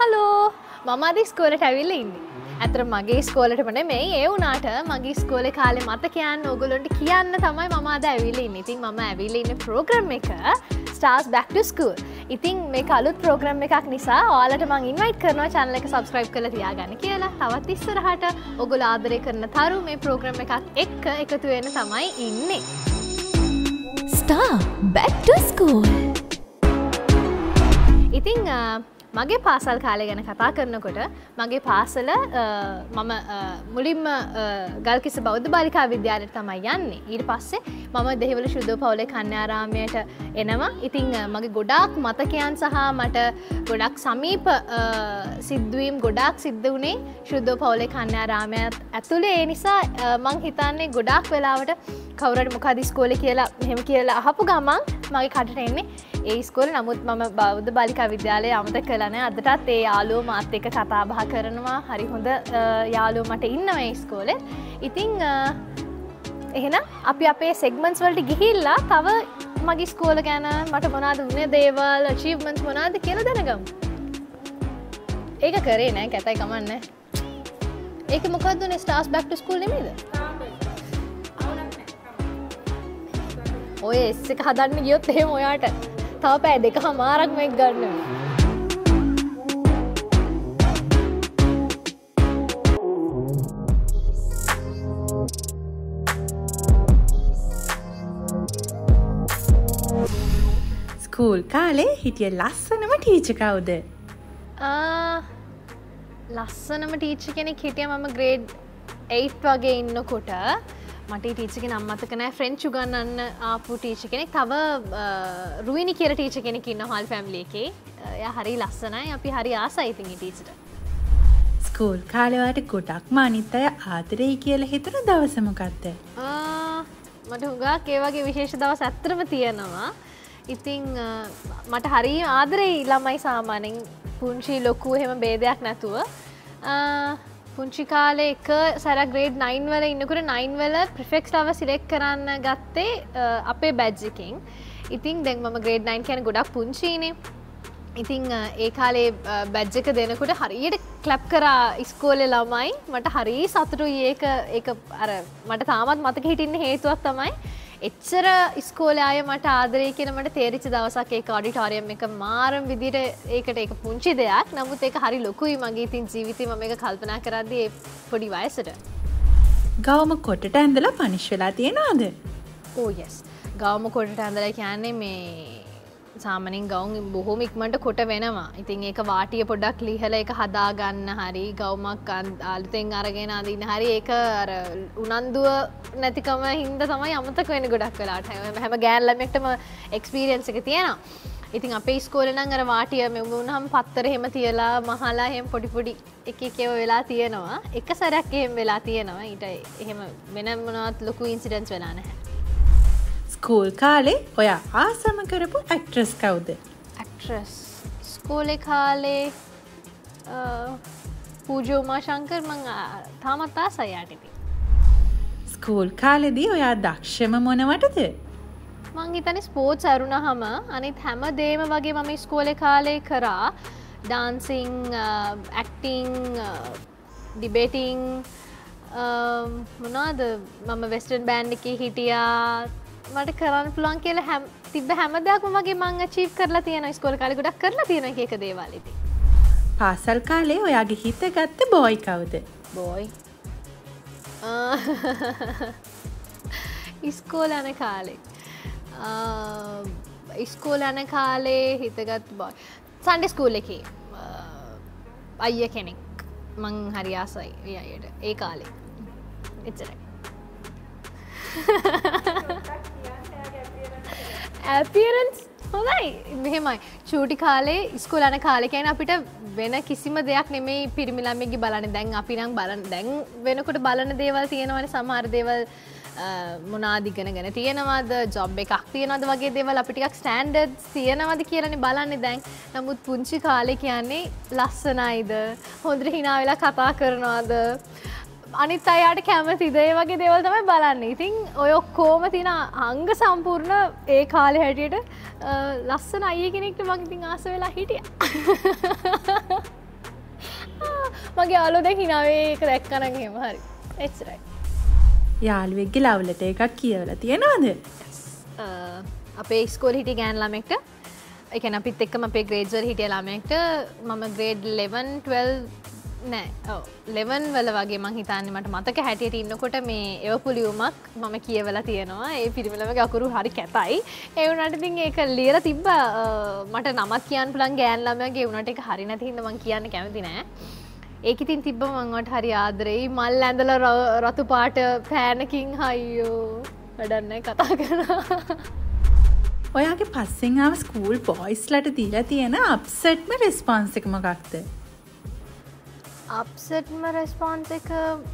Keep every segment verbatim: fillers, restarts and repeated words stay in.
Hello මම අද ඉස්කෝලේට ඇවිල්ලා ඉන්නේ. අතර මගේ ඉස්කෝලේටම නෙමෙයි ඒ වුණාට මගේ ඉස්කෝලේ කාලේ මතක යන්න ඕගොල්ලන්ට කියන්න තමයි මම අද ඇවිල්ලා ඉන්නේ. ඉතින් මම ඇවිල්ලා ඉන්නේ ප්‍රෝග්‍රෑම් එක Stars Back to School. ඉතින් මේක අලුත් ප්‍රෝග්‍රෑම් එකක් නිසා ඔයාලට මම ඉන්වයිට් කරනවා channel එක subscribe කරලා තියාගන්න කියලා. තවත් ඉස්සරහට ඔයගොල්ලෝ ආදරය කරන තරු මේ ප්‍රෝග්‍රෑම් එකක් එක්ක එකතු වෙන්න තමයි ඉන්නේ. Star Back to School. ඉතින් මගේ පාසල් කාලය ගැන කතා කරනකොට මගේ පාසල මම මුලින්ම ගල්කිස්ස බෞද්ධ බාලිකා විද්‍යාලයට තමයි යන්නේ. ඊට පස්සේ මම දෙහිවල ශුද්ධ පවුලේ කන්‍යාරාමයට එනවා. ඉතින් මගේ ගොඩාක් මතකයන් සහ මට ගොඩක් සමීප සිද්ධවීම් ගොඩාක් සිද්ධ වුණේ ශුද්ධ පවුලේ කන්‍යාරාමයත් ඇතුලේ. ඒ නිසා මං හිතන්නේ ගොඩාක් වෙලාවට කවුරුහරි මොකද ඉස්කෝලේ කියලා මෙහෙම කියලා අහපු ගමන් මගේ කටට එන්නේ ඒ ඉස්කෝලේ. නමුත් මම බෞද්ධ බාලිකා විද්‍යාලයේ අමතක කළා නෑ. අදටත් ඒ යාළුවෝ මාත් එක්ක කතා බහ කරනවා. හරි හොඳ යාළුවෝ මට ඉන්නවා ඒ ඉස්කෝලේ. ඉතින් එහෙනම් අපි අපේ සෙග්මන්ට්ස් වලට ගිහිල්ලා තව මගේ ඉස්කෝල ගැන මට මොනවද වුනේ දේවල් අචීව්මන්ට්ස් මොනවද කියලා දැනගමු. ඒක කරේ නෑ කැතයි කමන්නේ. ඒක මොකද්ද උනේ Stars Back to School නෙමෙයිද? ඔය එස් එක හදන්න ගියොත් එහෙම ඔයාට තව පැය දෙකමාරක් මේක ගන්න වෙනවා. ස්කූල් කාලේ හිටිය ලස්සනම ටීචර් කවුද? ආ ලස්සනම ටීචර් කෙනෙක් හිටියා මම ග්‍රේඩ් eight වගේ ඉන්නකොට. මට ටීචර් කෙනෙක් නම් මතක නැහැ. ෆ්‍රෙන්ච් උගන්වන්න ආපු ටීචර් කෙනෙක්. තව රුවිනි කියලා ටීචර් කෙනෙක් ඉන්නවා හාල් ෆැමිලි එකේ. එයා හරි ලස්සනයි. අපි හරි ආසයි ඉතින් ඒ ටීචර්ට. ස්කූල් කාලේ වාට ගොඩක්ම අනිත් අය ආදරෙයි කියලා හිතන දවස මොකක්ද? ආ මට හුඟක් ඒ වගේ විශේෂ දවස් ඇත්තටම තියෙනවා. ඉතින් මට හරි ආදරෙයි ළමයි සාමාන්‍යයෙන් පුංචි ලොකු එහෙම ભેදයක් නැතුව. පුංචි කාලේ එක සැරයක් ග්‍රේඩ් nine වල ඉන්නකොට nine වල ප්‍රිෆෙක්ට්ස් ලව සිලෙක්ට් කරන්න ගත්තේ අපේ බැජ් එකෙන්. ඉතින් දැන් මම ග්‍රේඩ් nine කියන්නේ ගොඩක් පුංචිනේ. ඉතින් ඒ කාලේ බැජ් එක දෙනකොට හරියට ක්ලැප් කරා ඉස්කෝලේ ළමයි. මට හරි සතුටුයි ඒක ඒක අර මට තාමත් මතක හිටින්න හේතුවක් තමයි එච්චර ඉස්කෝලේ ආයේ මට ආදරේ කියන මට තේරිච්ච දවසක් ඒක ඔඩිටෝරියම් එක මාරම් විදිහට ඒකට ඒක පුංචි දෙයක්. නමුත් ඒක හරි ලොකුයි මගේ ඉතින් ජීවිතේ මම මේක කල්පනා කරද්දී ඒ පොඩි වයසට. ගවම කොටට ඇඳලා පනිෂ් වෙලා තියනවද? ඕ යස්. ගවම කොටට ඇඳලා කියන්නේ මේ සාමාන්‍යයෙන් ගවුන් බොහොම ඉක්මනට කොට වෙනවා. ඉතින් ඒක වාටිය පොඩ්ඩක් ලිහලා ඒක හදා ගන්න හරි ගවුමක් අලුතෙන් අරගෙන අදින්න හරි ඒක අර උනන්දුව නැතිකම හින්දා තමයි අමතක වෙන්නේ ගොඩක් වෙලාවට. හැම ගෑන් ළමයෙක්ටම එක්ස්පීරියන්ස් එක තියෙනවා. ඉතින් අපේ ඉස්කෝලේ නම් අර වාටිය මෙව වුණාම පත්තර එහෙම තියලා මහලා එහෙම පොඩි පොඩි එක එක ඒවා වෙලා තියෙනවා. එක සැරයක් එහෙම වෙලා තියෙනවා. ඊට එහෙම වෙන මොනවත් ලොකු ඉන්සිඩන්ට්ස් වෙලා නැහැ. ස්කූල් කාලේ ඔයා ආසම කරපු ඇක්ට්‍රස් කවුද? ඇක්ට්‍රස් ස්කෝලේ කාලේ පූජා උමාශංකර් මං තාමත් ආසයි යාට ඉතින්. ස්කූල් කාලේදී ඔයා දක්ෂම මොනවටද? මං හිතන්නේ ස්පෝර්ට්ස් අරුණාම අනිත් හැම දෙයක්ම වගේ මම ඉස්කෝලේ කාලේ කරා. ඩාන්සින්, ඇක්ටිං, ඩිබේටිං මොනවද මම වෙස්ටර්න් බෑන්ඩ් එකේ හිටියා. මට කරන්න පුළුවන් කියලා හැම තිබ්බ හැම දෙයක්ම වගේ මං අචීව් කරලා තියෙනවා. ඉස්කෝලේ කාලේ ගොඩක් කරලා තියෙනවා එක එක දේවල් ඉතින්. පාසල් කාලේ ඔයාගේ හිත ගත්ත බෝයි කවුද? බෝයි. ඉස්කෝලේ යන කාලේ. ඉස්කෝලේ යන කාලේ හිතගත් බෝයි. සන්ඩේ ස්කූල් එකේ අයියා කෙනෙක් මං හරි ආසයි ඒ අයියට ඒ කාලේ. එච්චරයි. ඇපියරන්ස් හොඳයි. මෙහෙමයි චූටි කාලේ ඉස්කෝලේ යන කාලේ කියන්නේ අපිට වෙන කිසිම දෙයක් නෙමෙයි පිරිමි ළමයෙක්ගේ බලන්නේ. දැන් අපි නම් බලන දැන් වෙනකොට බලන දේවල් තියෙනවානේ. සමහර දේවල් මොනවාද ඉගෙනගෙන තියෙනවද ජොබ් එකක් තියෙනවද වගේ දේවල් අපි ටිකක් ස්ටෑන්ඩඩ්ස් තියෙනවද කියලානේ බලන්නේ දැන්. නමුත් පුංචි කාලේ කියන්නේ ලස්සනයිද හොඳට hina වෙලා කතා කරනවද අනිත් අයට කැමතිද ඒ වගේ දේවල් තමයි බලන්නේ. ඉතින් ඔය ඔක්කොම තියෙන අංග සම්පූර්ණ ඒ කාලේ හැටියට ලස්සන අයියේ කෙනෙක්ට මම ඉතින් ආස වෙලා හිටියා. මගේ යාළුවෝ දැන් hina වෙයි ඒක දැක්කනම් එහෙම හරි. එච්චරයි. යාළුවෙක්ගේ ලව් ලෙටර් එකක් කියවලා තියෙනවද? අපේ ඉස්කෝලේ හිටිය ගෑන් ළමෙක්ට ඒ කියන්නේ අපිත් එක්කම අපේ ග්‍රේඩ්ස් වල හිටිය ළමෙක්ට මම ග්‍රේඩ් eleven twelve නෑ ඔව් eleven වල වගේ මං හිතන්නේ මට මතක හැටියට ඉන්නකොට මේ එවපු ලියුමක් මම කියවලා තියෙනවා. ඒ පිරිමි ළමගේ අකුරු හරි කැතයි. ඒ වුණාට ඉතින් ඒක ලියලා තිබ්බා මට නමක් කියන්න පුළුවන් ගෑන් ළමයාගේ. ඒ වුණාට ඒක හරි නැති හින්දා මං කියන්න කැමති නෑ. ඒක ඉතින් තිබ්බ මං වට හරි ආදරෙයි. මල් ඇඳලා රතු පාට පෑනකින් අයියෝ වැඩක් නෑ කතා කරනවා. ඔයාගේ පස්සෙන් ආව ස්කූල් බොයිස්ලට දීලා තියෙන අප්සෙට්ම රෙස්පොන්ස් එක මොකක්ද? අප්සෙට්ම රෙස්පොන්ස් එක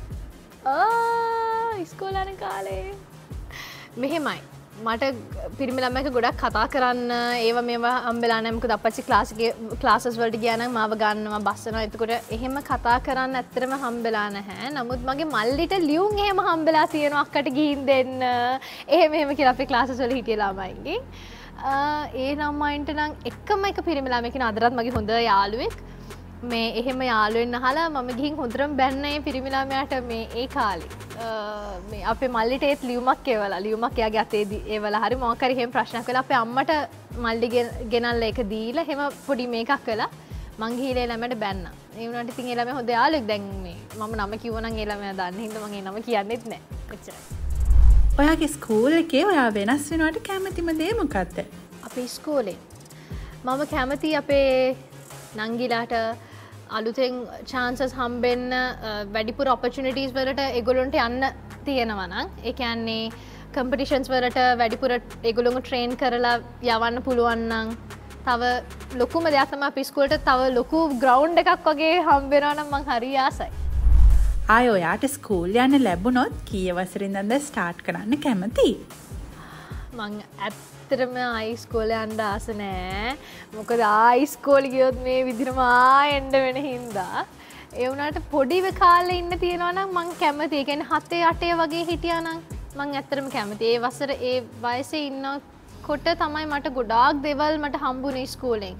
ඉස්කෝල යන කාලේ මෙහෙමයි. මට පිරිමි ළමයික ගොඩක් කතා කරන්න ඒව මේවා හම්බෙලා නැහැ. මොකද අපච්චි ක්ලාස් එකේ ක්ලාසස් වලට ගියා නම් මාව ගන්නවා බස්සනවා. එතකොට එහෙම කතා කරන්න ඇත්තටම හම්බෙලා නැහැ. නමුත් මගේ මල්ලිට ලියුම් එහෙම හම්බෙලා තියෙනවා අක්කට ගිහින් දෙන්න. එහෙම එහෙම කියලා අපේ ක්ලාසස් වල හිටිය ළමයින්ගේ. ඒ ළමයින්ට නම් එකම එක පිරිමි ළමයෙක් ඉන්න අදටත් මගේ හොඳ යාළුවෙක්. මේ එහෙම යාළුවෙන් අහලා මම ගිහින් හොඳටම බැන්න ඒ පිරිමි ළමයාට මේ ඒ කාලේ මේ අපේ මල්ලිට ඒත් ලියුමක් එවලා ලියුමක් එයාගේ අතේ ඒවලා හරි මොකක් හරි එහෙම ප්‍රශ්නයක් වෙලා අපේ අම්මට මල්ලි ගෙනල්ලා ඒක දීලා එහෙම පොඩි මේකක් කළා මං ගිහිල්ලා ඒ ළමයාට බැන්නා. ඒ වුණාට ඉතින් ඒ ළමයා හොඳ යාළුවෙක්. දැන් මේ මම නම කිව්වනම් ඒ ළමයා දන්නේ හින්දා මම ඒ නම කියන්නෙත් නැහැ. එච්චරයි. ඔයාගේ ස්කූල් එකේ ඔයා වෙනස් වෙනවට කැමතිම දේ මොකක්ද? අපේ ඉස්කෝලේ මම කැමති අපේ නංගිලාට අලුතෙන් chances හම්බෙන්න වැඩිපුර opportunities වලට ඒගොල්ලන්ට යන්න තියෙනවා නම් ඒ කියන්නේ competitions වලට වැඩිපුර ඒගොල්ලන්ව train කරලා යවන්න පුළුවන් නම් තව ලොකුම දෙයක් තමයි අපේ ඉස්කෝලේට තව ලොකු ground එකක් වගේ හම්බ වෙනවා නම් මං හරි ආසයි. ආය ඔයාට ස්කූල් යන්න ලැබුණොත් කීය වසරින්දද ස්ටාර්ට් කරන්න කැමති? මං ඇත්තටම ආයි ඉස්කෝලේ යන්න ආස නෑ. මොකද ආයි ඉස්කෝලේ ගියොත් මේ විදිහටම ආයෙ එන්න වෙන හින්දා. ඒ වුණාට පොඩි කාලේ ඉන්න තියනවා නම් මං කැමතියි. ඒ කියන්නේ හතේ අටේ වගේ හිටියා නම් මං ඇත්තටම කැමතියි. ඒ වසර ඒ වයසේ ඉන්නකොට තමයි මට ගොඩාක් දේවල් මට හම්බුනේ ඉස්කෝලෙන්.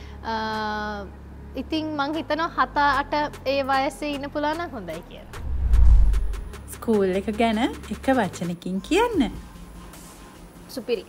ඉතින් මං හිතනවා හත අට ඒ වයසේ ඉන්න පුළුවන් නම් හොඳයි කියලා. ස්කූල් එක ගැන එක වචනකින් කියන්න. සුපිරි.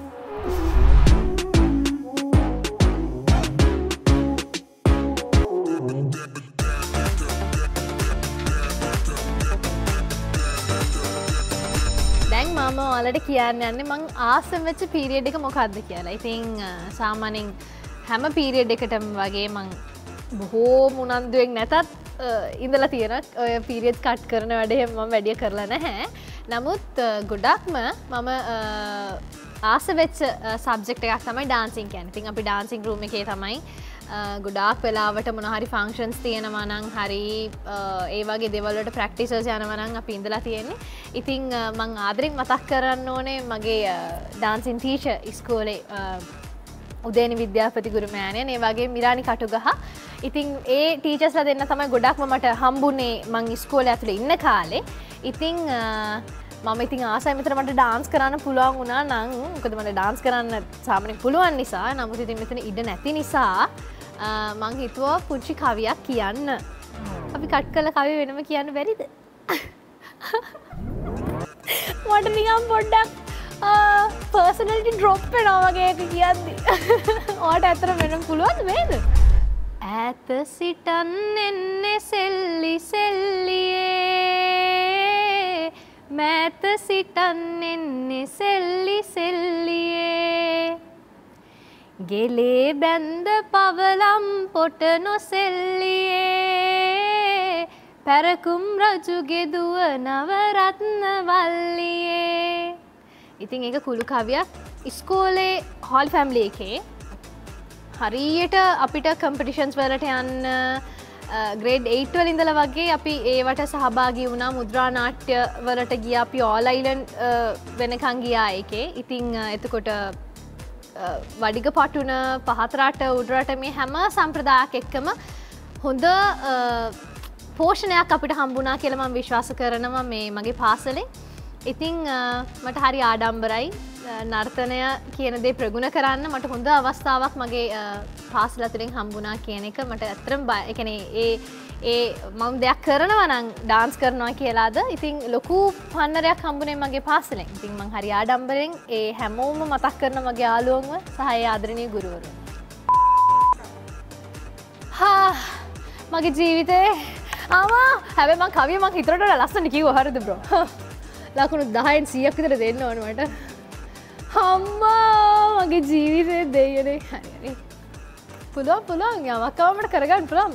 දැන් මම ඔයාලට කියන්න යන්නේ මං ආසම් වෙච්ච පීරියඩ් එක මොකක්ද කියලා. ඉතින් සාමාන්‍යයෙන් හැම පීරියඩ් එකටම වගේ මං බොහෝ උනන්දුවෙන් නැතත් ඉඳලා තියෙන ඔය පීරියඩ්ස් කට් කරන වැඩේ මම වැඩි කරලා නැහැ. නමුත් ගොඩක්ම මම ආස වෙච්ච සබ්ජෙක්ට් එකක් තමයි ඩාන්සින් කියන්නේ. ඉතින් අපි ඩාන්සින් රූම් එකේ තමයි ගොඩාක් වෙලාවට මොන හරි ෆන්ක්ෂන්ස් තියෙනවා නම් හරි ඒ වගේ දේවල් වලට ප්‍රැක්ටිසස් යනවා නම් අපි ඉඳලා තියෙන්නේ. ඉතින් මම ආදරෙන් මතක් කරන්න ඕනේ මගේ ඩාන්සින් ටීචර් ඉස්කෝලේ උදේනි විද්‍යාපති ගුරු මෑණියන් ඒ වගේ මිරානි කටුගහ. ඉතින් ඒ ටීචර්ස්ලා දෙන්න තමයි ගොඩක්ම මට හම්බුනේ මං ඉස්කෝලේ ඇතුලේ ඉන්න කාලේ. ඉතින් මම ඉතින් ආසයි මෙතන මට ඩාන්ස් කරන්න පුළුවන් වුණා නම් මොකද මට ඩාන්ස් කරන්න සාමාන්‍යයෙන් පුළුවන් නිසා. නමුත් ඉතින් මෙතන ඉඩ නැති නිසා මං හිතුවා පුංචි කවියක් කියන්න. අපි කට් කළ කවිය වෙනම කියන්න බැරිද? මට නිකන් පොඩ්ඩක් පර්සනැලිටි ඩ්‍රොප් වෙනවා වගේ එක කියද්දි. ඔයාට ඇත්තට වෙනම පුළුවන්ද මේද? ඈත සිටන් එන්නේ සෙල්ලි සෙල්ලියේ මෑත සිටන් එන්නේ සෙල්ලි සෙල්ලියේ ගෙලේ බැඳ පවලම් පොට නොසෙල්ලියේ පැරකුම් රජුගේ දුව නවරත්න වල්ලියේ. ඉතින් ඒක කුළු කවියක්. ඉස්කෝලේ හෝල් ෆැමිලි එකේ හරියට අපිට කම්පිටිෂන්ස් වලට යන්න ග්‍රේඩ් eight වල ඉඳලා වගේ අපි ඒවට සහභාගී වුණා. මුද්‍රා නාට්‍ය වලට ගියා. අපි ඕල් අයිලන්ඩ් වෙනකන් ගියා ඒකේ. ඉතින් එතකොට වඩිග පටුන පහත රට උඩ රට මේ හැම සම්ප්‍රදායක් එක්කම හොඳ පෝෂණයක් අපිට හම්බුණා කියලා මම විශ්වාස කරනවා මේ මගේ පාසලේ. ඉතින් මට හරි ආඩම්බරයි නර්තනය කියන දේ ප්‍රගුණ කරන්න මට හොඳ අවස්ථාවක් මගේ පාසල තුළින් හම්බුණා කියන එක මට ඇත්තටම බය ඒ කියන්නේ ඒ ඒ මම දෙයක් කරනවා නම් ඩාන්ස් කරනවා කියලාද ඉතින් ලොකු පන්නරයක් හම්බුනේ මගේ පාසලෙන්. ඉතින් මං හරි ආඩම්බරෙන් ඒ හැමෝම මතක් කරන මගේ යාළුවන්ව සහ ඒ ආදරණීය ගුරුවරුන්. හා මගේ ජීවිතේ ආවා හැබැයි මං කවිය මං හිතට වඩා ලස්සන කිව්වා හරිද බ්‍රෝ? ලකුණු දහයෙන් සීයක් විතර දෙන්න ඕන මට. අම්මා මගේ ජීවිතේ දෙයියනේ. හරි හරි. පුළුවන් පුළුවන් යමක් කවමකට කරගන්න පුළුවන්.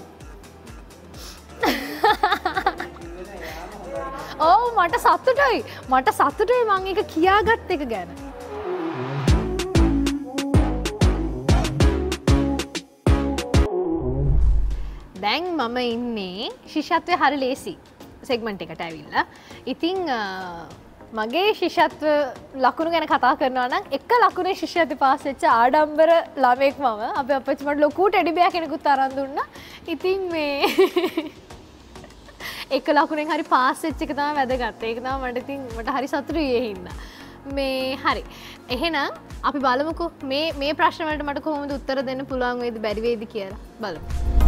ඔව් මට සතුටුයි. මට සතුටුයි මං ඒක කියාගත් එක ගැන. දැන් මම ඉන්නේ ශිෂ්‍යත්වය හරි ලේසි සෙග්මන්ට් එකට ඇවිල්ලා. ඉතින් මගේ ශිෂ්‍යත්ව ලකුණු ගැන කතා කරනවා නම් එක ලකුණේ ශිෂ්‍යත්වය පාස් වෙච්ච ආඩම්බර ළමෙක් මම. අපේ අපච්චි මට ලොකු ටෙඩි බෑ කෙනෙකුත් අරන් දුන්නා. ඉතින් මේ එක ලකුණෙන් හරි පාස් වෙච්ච එක තමයි වැදගත්. ඒක තමයි මට ඉතින් මට හරි සතුටුයි ඒ හින්දා. මේ හරි. එහෙනම් අපි බලමුකෝ මේ මේ ප්‍රශ්න වලට මට කොහොමද උත්තර දෙන්න පුළුවන් වේද බැරි වේද කියලා බලමු.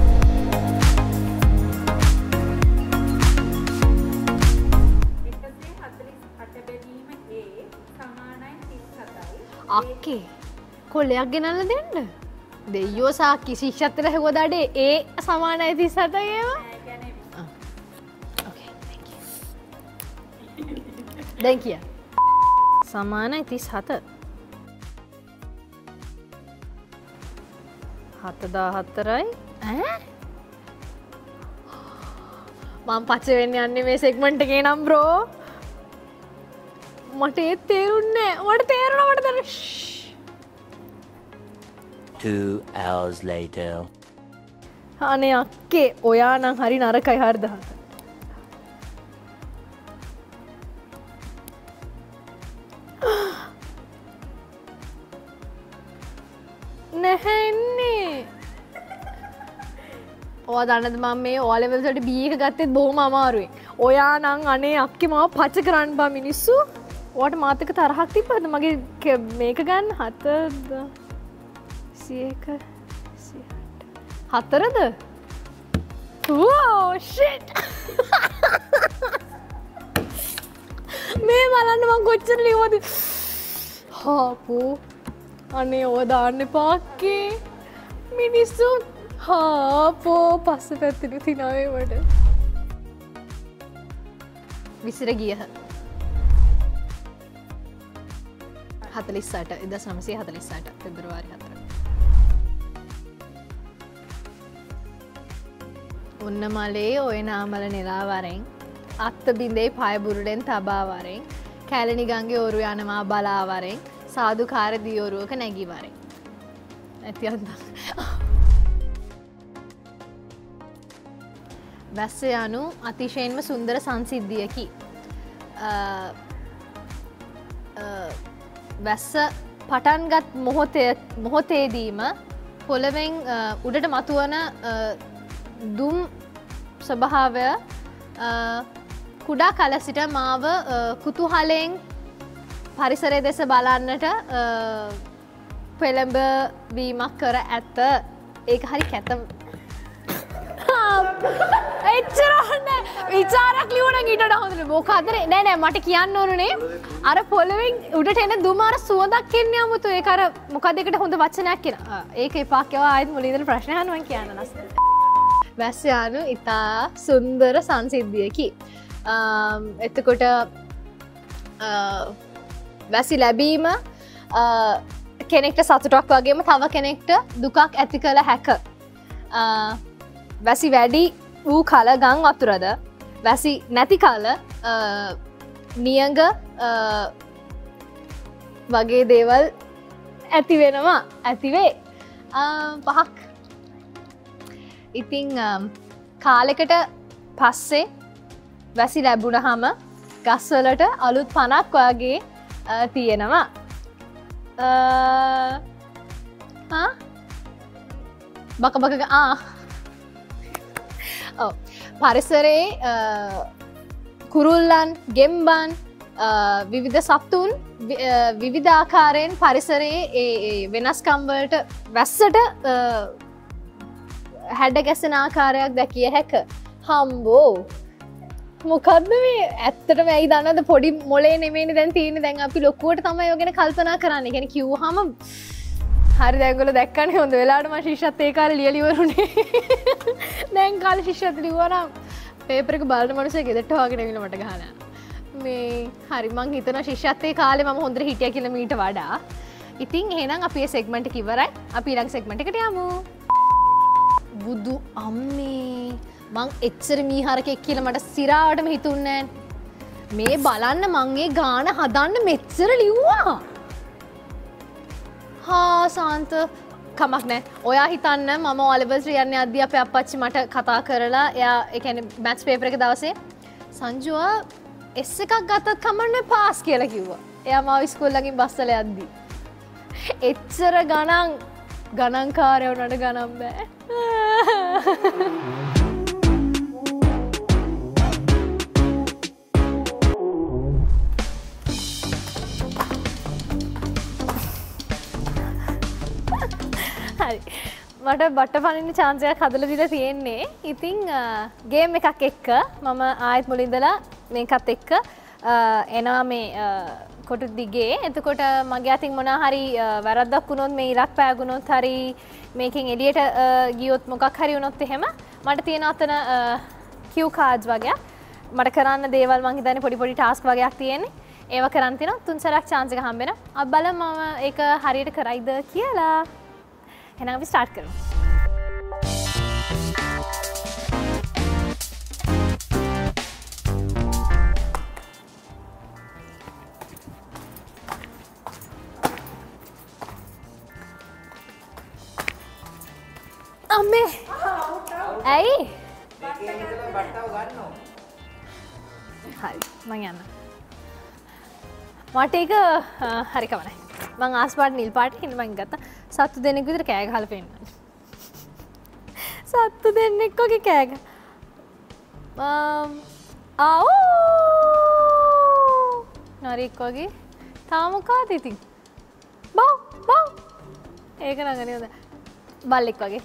අක්කේ කොල්ලයක් ගෙනල්ලා දෙන්න. දෙයියෝ සාක්කි ශිෂ්‍යත්වයට හැවදාඩේ ඒ සමානයි තිස් හතයි ඒවා. දැන් කිය. සමානයි තිස් හත. හතදාහතරයි ඈ මම පච්ච වෙන්න යන්නේ මේ සෙග්මන්ට් එකේ නම් බ්‍රෝ. මට ඒත් තේරුන්නේ නැහැ. මට තේරුණා මට දැන් two hours later. අනේ අක්කේ ඔයා නම් හරි නරකයි හරිද? නැහැන්නේ. ඔයා දන්නද මම මේ O levels වලට B එක ගත්තෙත් බොහොම අමාරුයි. ඔයා නම් අනේ අක්කේ මාව පච කරන්න බා මිනිස්සු. ඔයාට මාත් එක්ක තරහක් තිබ්බද මගේ මේක ගන්න හතද සියයක හතරද? ඕ ෂිට්. මේ බලන්න මං කොච්චර ලියවද? හාපෝ අනේ ඔය දාන්න එපා අක්කේ. මිනිස්සු හාපෝ පස්ස පැත්තට තිනාවේ මට. විසිර ගියහ. හතලිස් අට එදස් නවසිය හතලිස් අට පෙබ්‍රවාරි හතර. ඔන්න මලේ ඔය නාමල නෙලාවරෙන් අත්ත බිඳේ පයබුරුඩෙන් තබාවරෙන් කැලණි ගංගේ ඔරු යනවා බලාවරෙන් සාදුකාර දියෝරුවක නැගිවරෙන්. ඇති අන්දක්. වැස්ස යනු අතිශයෙන්ම සුන්දර සංසිද්ධියකි. වැස්ස පටන්ගත් මොහොතේදීම පොළවෙන් උඩට මතුවන දුම් ස්වභාවය කුඩා කල සිට මාව කුතුහලයෙන් පරිසරය දෙස බලන්නට පෙළඹවීමක් කර ඇත. ඒක හරි කැත. එච්චරන්න විචාරක් ලිවන ගීටට හොඳ මොකදර නෑ නෑ මට කියන්න ඕනුනේ අර පොළවෙන් උඩට එන දුමාර සුවදක් කෙන්න අමුතු ඒ අර මොකක් දෙකට හොඳ වචනයක් කියෙන ඒක එපාක්‍යවා අයත් මුලිදර ප්‍රශ්නයනුවන් කියන්න ලස් වැස්ස යනු ඉතා සුන්දර සංසිද්ධියකි. එතකොට වැසි ලැබීම කෙනෙක්ට සතුටක් වගේම තව කෙනෙක්ට දුකක් ඇති කළ හැක. වැසි වැඩි වූ කල ගං වතුරද වැසි නැති කල නියඟ වගේ දේවල් ඇති වෙනවා ඇතිවේ. පහක් ඉතිං කාලෙකට පස්සේ වැසි ලැබුණහම ගස්වලට අලුත් පනක් වගේ තියෙනවා. බක බක ආ පරිසරේ කුරුල්ලන් ගෙම්බන් විවිධ සත්තුන් විවිධ ආකාරයෙන් පරිසරයේ ඒ වෙනස්කම් වලට වැස්සට හැඩ ගැසෙන ආකාරයක් දැකිය හැක. හම්බෝ මොකද්ද මේ ඇත්තටම ඇයි දන්නවද පොඩි මොලේ නෙමෙයිනේ දැන් තියෙන්නේ දැන් අපි ලොකුවට තමයි ඔය ගැන කල්පනා කරන්නේ. කියන්නේ කිව්වහම හරි දැන් ඔයගොල්ලෝ දැක්කනේ හොඳ වෙලාවට මම ශිෂ්‍යත් ඒ කාලේ ලියලා ඉවරුනේ. දැන් කාලේ ශිෂ්‍යත් ලිව්වා නම් පේපර් එක බලන මිනිස්සු ගෙදරට හොයාගෙන ඇවිල්ලා මට ගහලා යනවා. මේ හරි මං හිතනවා ශිෂ්‍යත් ඒ කාලේ මම හොඳට හිටියා කියලා මීට වඩා. ඉතින් එහෙනම් අපි මේ සෙග්මන්ට් එක ඉවරයි. අපි ඊළඟ සෙග්මන්ට් එකට යමු. බුදු අම්මේ මං එච්චර මීහරකෙක් කියලා මට සිරාවටම හිතුන්නේ නෑ. මේ බලන්න මං ඒ ගාන හදන්න මෙච්චර ලිව්වා. හා සාන්ත කමක් නෑ. ඔයා හිතන්න මම O levels යන්නේ අද්දී අපේ අප්පච්චි මට කතා කරලා එයා ඒ කියන්නේ මැත්ස් පේපර් එක දවසේ සංජුවා එස් එකක් ගත්තත් කමන්නේ පාස් කියලා කිව්වා. එයා මාව ඉස්කෝලේ ළඟින් බස්සලා යද්දී. එච්චර ගණන් ගණන්කාරය වුණාට ගණන් බෑ. හරි මට බට්ට පනින්න chance එකක් හදලා දීලා තියෙන්නේ. ඉතින් ගේම් එකක් එක්ක මම ආයෙත් මුලින්දලා මේකත් එක්ක එනවා මේ කොටු දිගේ. එතකොට මගේ අතින් මොනවා හරි වැරද්දක් වුණොත් මේ ඉරක් පෑගුණොත් හරි මේකෙන් එළියට ගියොත් මොකක් හරි වුණොත් එහෙම මට තියෙන අතන cue cards වගේ මට කරන්න දේවල් මං හිතන්නේ පොඩි පොඩි task වගේක් තියෙන්නේ. ඒව කරන් තිනවා තුන් සැරයක් chance එක හම්බ වෙනවා. අපි බලමු මම ඒක හරියට කරයිද කියලා. එහෙනම් අපි start කරමු. අම්මේ ඇයි හරි මං යන්න මට ඒක හරි කමයි මං ආස්පාට නිල් පාට හින්න මං ගත්තා සත්තු දෙනෙක් විතර කෑ ගහලා පෙන්නන්න සත්තු දෙන්නෙක් වගේ කෑ ගහ ආව් නරික් වගේ තාම මොකද ඉතින් බව් බව් ඒක නගනේ හොඳ බල්ලෙක් වගේ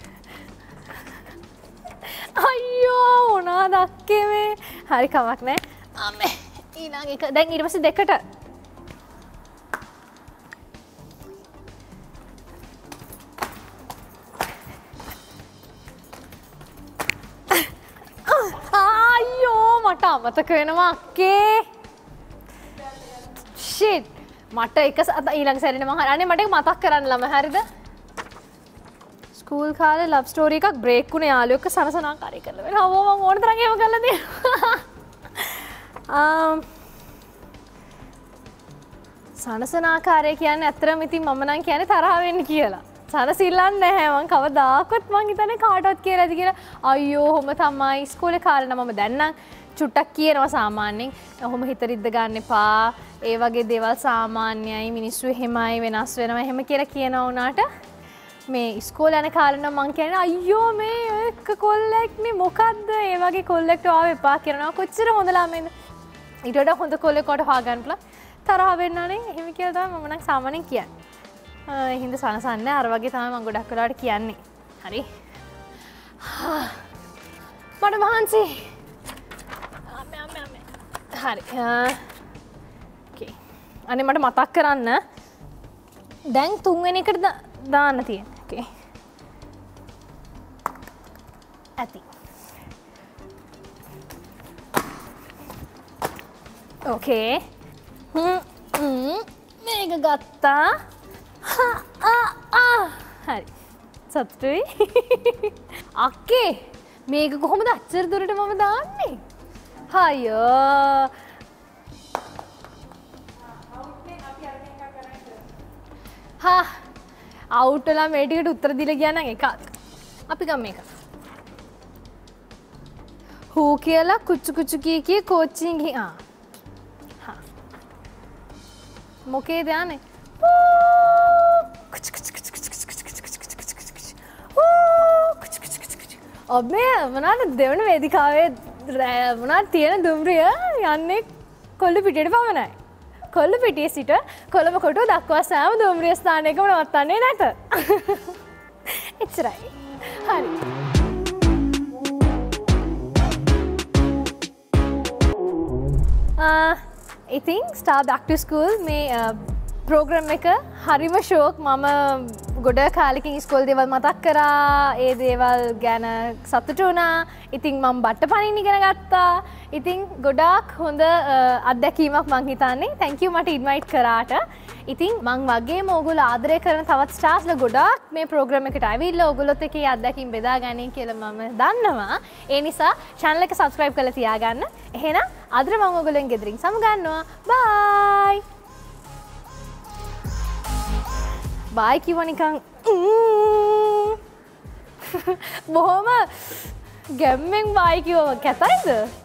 අයියෝ මොනවද අක්කේ මේ හරි කමක් නෑ අම්මේ ඊළඟ එක දැන් ඊට පස්සේ දෙකට අයියෝ මට අමතක වෙනවා අක්කේ shit මට එක ඊළඟ සැරේනේ මම අනේ මට ඒක මතක් කරන්න ළම හරිද ස්කූල් කාලේ ලව් ස්ටෝරි එකක් බ්‍රේක් වුණේ යාළුවෙක් එක්ක සනසනාකාරී කරලා වෙනවා. ඕ මම ඕන තරම් ඒව කරලා දෙනවා. um සනසනාකාරය කියන්නේ අත්‍තරම ඉතින් මම නම් කියන්නේ තරහ වෙන්න කියලා. සනසිල්ලන්නේ නැහැ මං කවදාකවත් මං හිතන්නේ කාටවත් කියලාද කියලා. අයියෝ ඔහොම තමයි ස්කූලේ කාලේ නම් මම දැන් නම් චුට්ටක් කියනවා සාමාන්‍යයෙන්. ඔහොම හිත රිද්ද ගන්න එපා. ඒ වගේ දේවල් සාමාන්‍යයි මිනිස්සු එහෙමයි වෙනස් වෙනවා එහෙම කියලා කියනවා උනාට මේ ඉස්කෝලේ යන කාලේ නම් මං කියන්නේ අයියෝ මේ එක කොල්ලෙක් නේ මොකද්ද ඒ වගේ කොල්ලෙක්ට ආව එපා කියනවා කොච්චර හොඳ ළමයින්ද ඊට වඩා හොඳ කොල්ලෙක්ට හොයාගන්න පුළුවන් තරහ වෙන්න නේ එහෙම කියලා තමයි මම නම් සාමාන්‍යයෙන් කියන්නේ ඒ හින්දා සනසන්නේ අර වගේ තමයි මම ගොඩක් වෙලාවට කියන්නේ හරි මට මහන්සි අම්මේ අම්මේ අම්මේ හරි ඕකේ අනේ මට මතක් කරන්න දැන් තුන්වෙනි එකට දාන්න තියෙන්නේ okay ඇති okay හ්ම් හ්ම් මේක ගත්තා හා ආ ආ හරි සතුටුයි අක්කේ මේක කොහොමද අච්චර දුරට මම දාන්නේ හයෝ හා අවුට් වෙලා මේ ටිකට උත්තර දීලා ගියා නම් එකක්. අපි ගමු මේක. හූ කියලා කුචු කුචු කී කී කෝච්චියෙන් ගිහින් ආ. හා. මොකේද යන්නේ? කුචු කුචු කුචු කුචු කුචු කුචු කුචු කුචු කුචු කුචු. ඕ කුචු කුචු කුචු කුචු. ඔබේ මොනවාද දෙවන වේදිකාවේ මොනවාද තියෙන දුම්රිය යන්නේ කොල්ල පිටියට පමණයි. කොල්ල පිටියේ සිට කොළඹ කොටුව දක්වා සෑම දුම්රිය ස්ථානයකම නවත්තන්නේ නැත. එච්චරයි. හරි. ඉතින් ස්ටාර් බැක් ටු ස්කූල් මේ ප්‍රෝග්‍රම් එක හරිම ෂෝක්. මම ගොඩ කාලෙකින් ස්කෝල් දේවල් මතක් කරා. ඒ දේවල් ගැන සතුටු වුණා. ඉතින් මම බට්ට පනින්න ඉගෙන ගත්තා. ඉතින් ගොඩාක් හොඳ අත්දැකීමක් මං හිතන්නේ. thank you මට ඉන්වයිට් කරාට. ඉතින් මං වගේම ඕගොල්ලෝ ආදරය කරන තවත් ස්ටාර්ස්ලා ගොඩාක් මේ ප්‍රෝග්‍රෑම් එකට ඇවිල්ලා ඕගොල්ලොත් එක්ක ඒ අත්දැකීම් බෙදා ගන්න කියලා මම දන්නවා. ඒ නිසා channel එක subscribe කරලා තියාගන්න. එහෙනම් අද මම ඕගොල්ලෝන් ගෙදරින් සමු ගන්නවා. bye. bye කිව්ව නිකන් බොහොම ගැම්මෙන් bye කිව්ව කැතයිද?